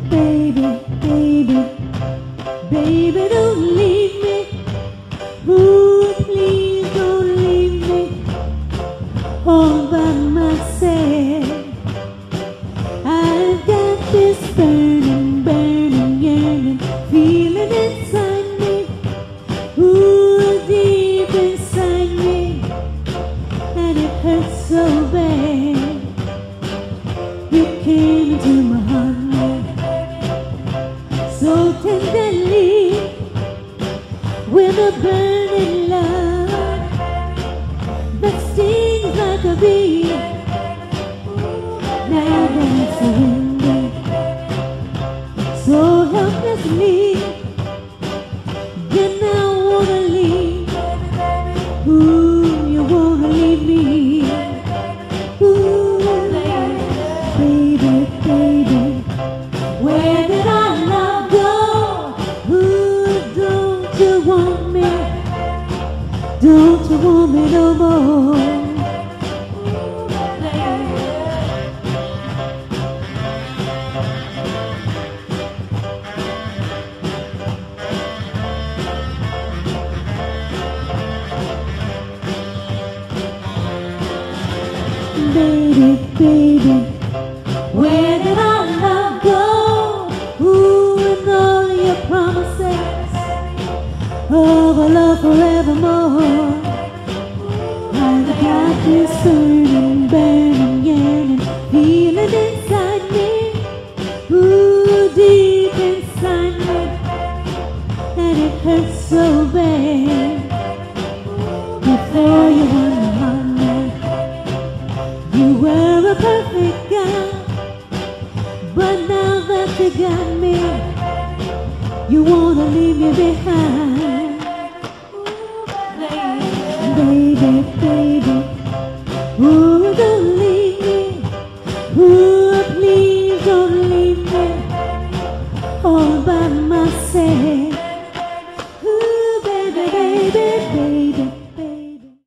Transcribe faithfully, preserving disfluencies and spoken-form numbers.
Baby, baby, baby, don't leave me. Ooh, please don't leave me all by myself. I've got this burning, burning, yearning feeling inside me. Ooh, deep inside me, and it hurts so bad. You came into my heart so tenderly, with a burning love that stings like a bee. Now that I surrender so helplessly, then I wanna leave. Ooh, you wanna leave me. Ooh, baby, baby, where did our love go? Ooh, don't you want me? Don't you want me no more? Baby, baby, where did our love go? Ooh, and all your promises of a love forevermore. I've got this burning, burning, yearning feeling inside me. Ooh, deep inside me, and it hurts so bad. Before you won my heart, you were a perfect girl, but now that you got me, you wanna leave me behind. Baby, baby, ooh, don't leave me. Ooh, please don't leave me all by myself.